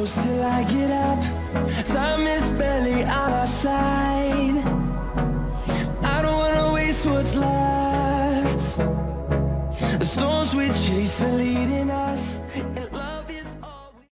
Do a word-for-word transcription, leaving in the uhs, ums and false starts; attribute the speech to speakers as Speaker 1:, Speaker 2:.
Speaker 1: close till I get up. Time is barely on our side. What's left? The storms we chase